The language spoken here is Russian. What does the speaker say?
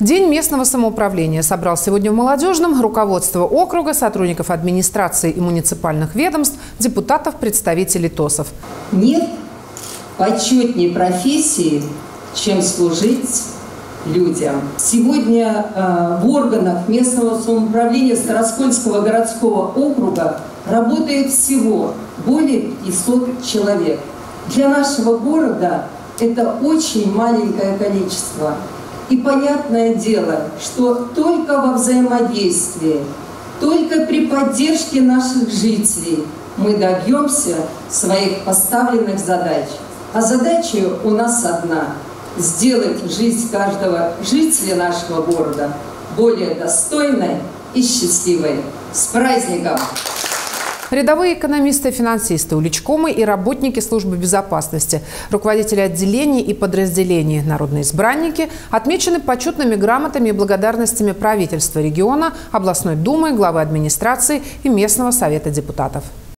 День местного самоуправления собрал сегодня в Молодежном руководство округа, сотрудников администрации и муниципальных ведомств, депутатов, представителей ТОСов. Нет почетней профессии, чем служить людям. Сегодня в органах местного самоуправления Староскольского городского округа работает всего более 500 человек. Для нашего города это очень маленькое количество. И понятное дело, что только во взаимодействии, только при поддержке наших жителей мы добьемся своих поставленных задач. А задача у нас одна – сделать жизнь каждого жителя нашего города более достойной и счастливой. С праздником! Рядовые экономисты, финансисты, уличкомы и работники службы безопасности, руководители отделений и подразделений, народные избранники отмечены почетными грамотами и благодарностями правительства региона, областной думы, главы администрации и местного совета депутатов.